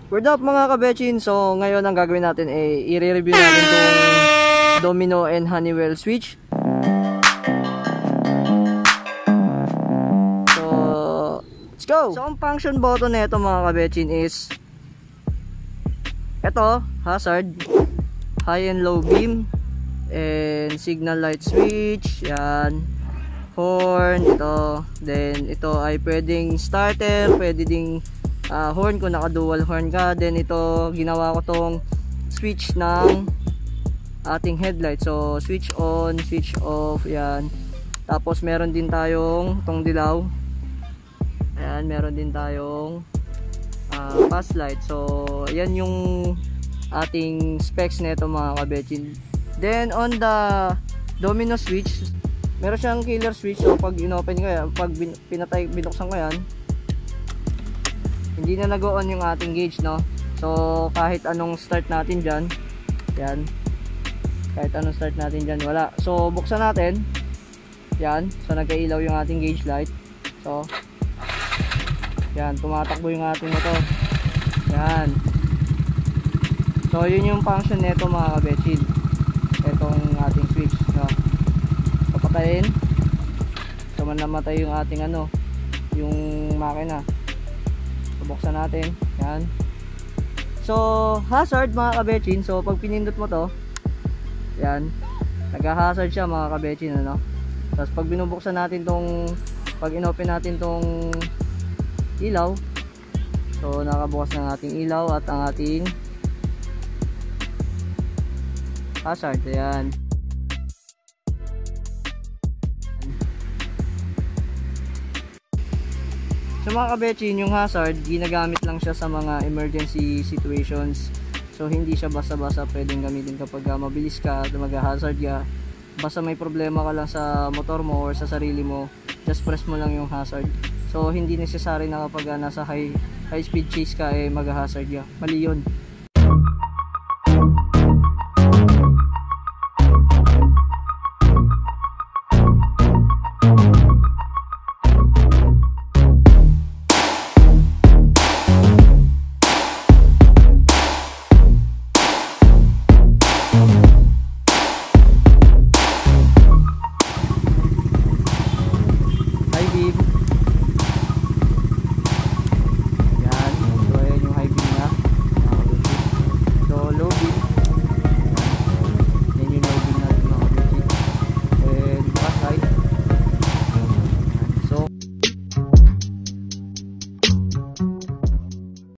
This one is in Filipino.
Word up mga kabetchin. So ngayon ang gagawin natin ay i-review natin itong Domino and Honeywell switch. So let's go. So ang function button na ito mga kabetchin is ito, hazard, high and low beam, and signal light switch, yan, horn, ito, then ito ay pwedeng starter, pwede ding horn kung naka dual horn ka. Then ito ginawa ko tong switch ng ating headlight, so switch on, switch off, yan. Tapos meron din tayong tong dilaw, ayan, meron din tayong pass light. So yan yung ating specs nito mga kabetchin. Then on the Domino switch, meron siyang killer switch. So pag inopen ko yan, pag binuksan ko yan, hindi na nag-on yung ating gauge, no? So kahit anong start natin dyan, yan, kahit anong start natin dyan, wala. So buksan natin, yan, so nagkailaw yung ating gauge light. So yan, tumatakbo yung ating motor, yan. So yun yung function nito mga kabetchin, itong ating switch, no? Papatayin, so namatay yung ating yung makina. Buksan natin, yan. So hazard mga kabetchin, so pag pinindot mo to, yan, nag-hazard siya mga kabetchin, tapos pag binubuksan natin tong, pag inopen natin tong ilaw, so nakabukas ng ating ilaw at ang ating hazard, ayan. So mga kabetchin, yung hazard, ginagamit lang siya sa mga emergency situations. So hindi siya basta-basta pwedeng gamitin kapag mabilis ka at mag-hazard ka. Basta may problema ka lang sa motor mo or sa sarili mo, just press mo lang yung hazard. So hindi necessary na kapag nasa high speed chase ka mag-hazard ka. Mali yun.